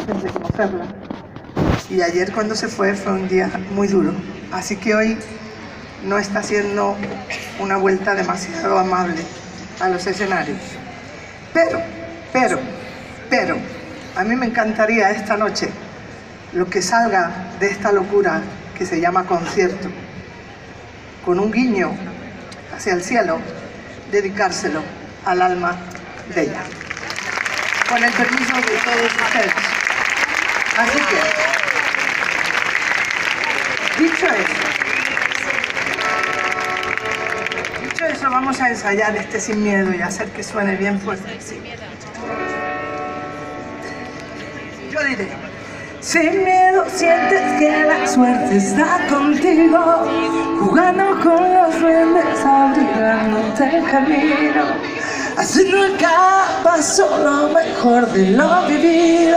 antes de conocerla. Y ayer cuando se fue un día muy duro. Así que hoy no está siendo una vuelta demasiado amable a los escenarios. Pero, a mí me encantaría esta noche, lo que salga de esta locura que se llama concierto, con un guiño hacia el cielo, dedicárselo al alma de ella. Con el permiso de todos ustedes. Así que, dicho eso, vamos a ensayar este Sin Miedo y hacer que suene bien fuerte. Yo diré: sin miedo sientes que la suerte está contigo, jugando con los duendes, abrigándote el camino, haciendo en cada paso lo mejor de lo vivido.